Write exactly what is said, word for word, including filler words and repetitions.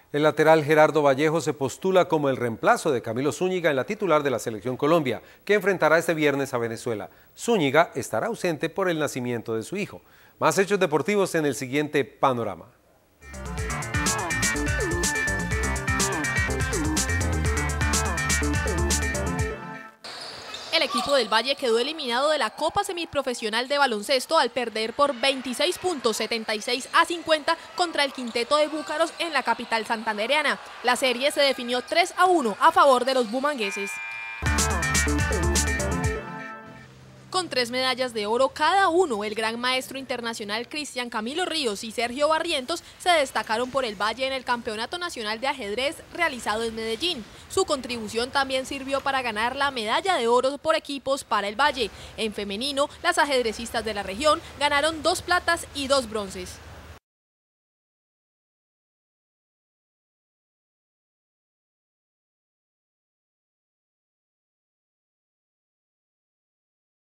El lateral Gerardo Vallejo se postula como el reemplazo de Camilo Zúñiga en la titular de la Selección Colombia, que enfrentará este viernes a Venezuela. Zúñiga estará ausente por el nacimiento de su hijo. Más hechos deportivos en el siguiente panorama. El equipo del Valle quedó eliminado de la Copa Semiprofesional de Baloncesto al perder por veintiséis puntos, setenta y seis a cincuenta contra el Quinteto de Búcaros en la capital santandereana. La serie se definió tres a uno a favor de los bumangueses. Con tres medallas de oro cada uno, el gran maestro internacional Cristian Camilo Ríos y Sergio Barrientos se destacaron por el Valle en el Campeonato Nacional de Ajedrez realizado en Medellín. Su contribución también sirvió para ganar la medalla de oro por equipos para el Valle. En femenino, las ajedrecistas de la región ganaron dos platas y dos bronces.